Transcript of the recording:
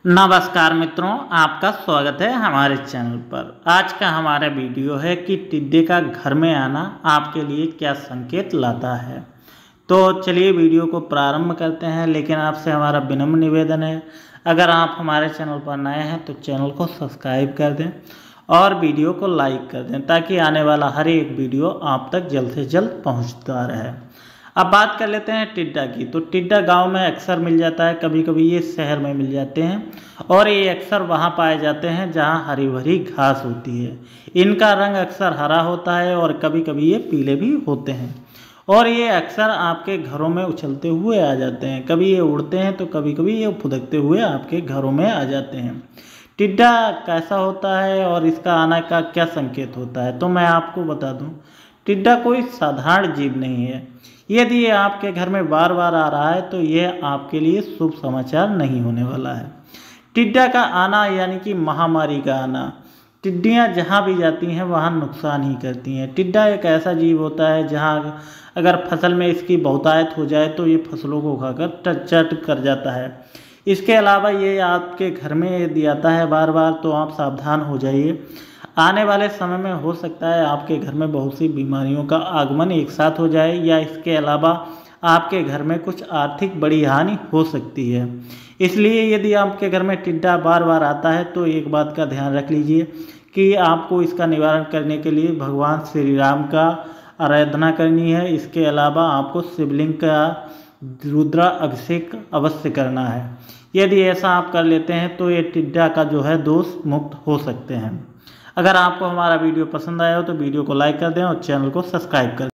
नमस्कार मित्रों, आपका स्वागत है हमारे चैनल पर। आज का हमारा वीडियो है कि टिड्डे का घर में आना आपके लिए क्या संकेत लाता है। तो चलिए वीडियो को प्रारंभ करते हैं, लेकिन आपसे हमारा विनम्र निवेदन है, अगर आप हमारे चैनल पर नए हैं तो चैनल को सब्सक्राइब कर दें और वीडियो को लाइक कर दें, ताकि आने वाला हर एक वीडियो आप तक जल्द से जल्द पहुँचता रहे। अब बात कर लेते हैं टिड्डा की। तो टिड्डा गांव में अक्सर मिल जाता है, कभी कभी ये शहर में मिल जाते हैं और ये अक्सर वहां पाए जाते हैं जहां हरी भरी घास होती है। इनका रंग अक्सर हरा होता है और कभी कभी ये पीले भी होते हैं और ये अक्सर आपके घरों में उछलते हुए आ जाते हैं। कभी ये उड़ते हैं तो कभी कभी ये फुदकते हुए आपके घरों में आ जाते हैं। टिड्डा कैसा होता है और इसका आने का क्या संकेत होता है, तो मैं आपको बता दूं, टिड्डा कोई साधारण जीव नहीं है। यदि ये आपके घर में बार बार आ रहा है तो यह आपके लिए शुभ समाचार नहीं होने वाला है। टिड्डा का आना यानी कि महामारी का आना। टिड्डियाँ जहाँ भी जाती हैं वहाँ नुकसान ही करती हैं। टिड्डा एक ऐसा जीव होता है जहाँ अगर फसल में इसकी बहुतायत हो जाए तो ये फसलों को खाकर चट कर जाता है। इसके अलावा ये आपके घर में यदि आता है बार बार तो आप सावधान हो जाइए। आने वाले समय में हो सकता है आपके घर में बहुत सी बीमारियों का आगमन एक साथ हो जाए, या इसके अलावा आपके घर में कुछ आर्थिक बड़ी हानि हो सकती है। इसलिए यदि आपके घर में टिड्डा बार बार आता है तो एक बात का ध्यान रख लीजिए कि आपको इसका निवारण करने के लिए भगवान श्री राम का आराधना करनी है। इसके अलावा आपको शिवलिंग का रुद्रा अभिषेक अवश्य करना है। यदि ऐसा आप कर लेते हैं तो ये टिड्डा का जो है दोष मुक्त हो सकते हैं। अगर आपको हमारा वीडियो पसंद आया हो तो वीडियो को लाइक कर दें और चैनल को सब्सक्राइब कर दें।